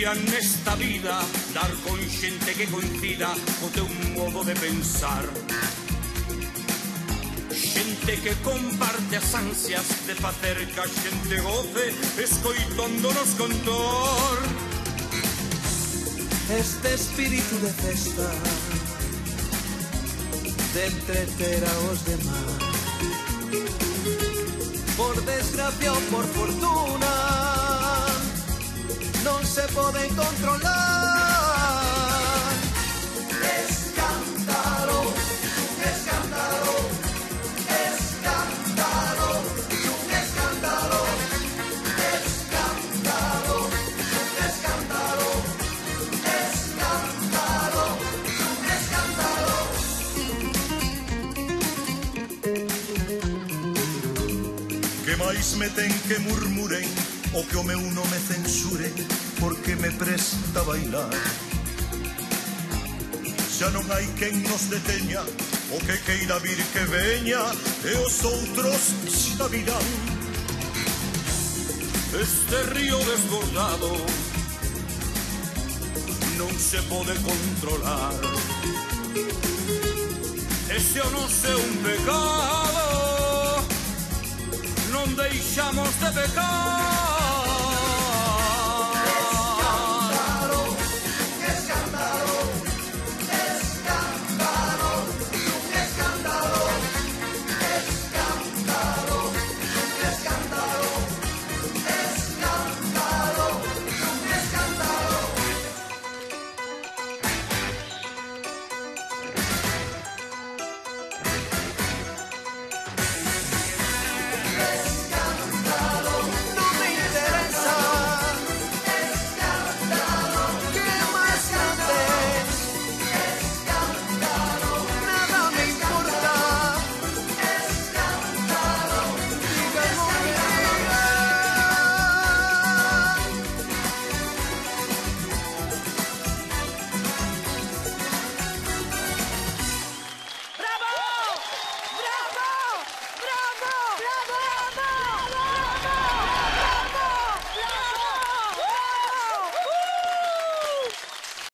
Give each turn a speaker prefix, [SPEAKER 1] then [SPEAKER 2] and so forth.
[SPEAKER 1] queira nesta vida dar con xente que coincida co teu modo de pensar, xente que comparte as ansias de facer que a xente goce escoitándonos cantar.
[SPEAKER 2] Este espíritu de festa, de entreter a os demás, por desgracia ou por fortuna, non se poden controlar. Escándalo, escándalo, escándalo, un escándalo, escándalo, un escándalo, escándalo, un escándalo.
[SPEAKER 3] Que máis me ten que murmuren o que o meu non me censuren porque me presta bailar. Xa non hai quen nos deteña, o que queira vir que veña e os outros xa virán.
[SPEAKER 1] Este río desbordado non se pode controlar, ese o non é un pecado, non deixamos de pecar.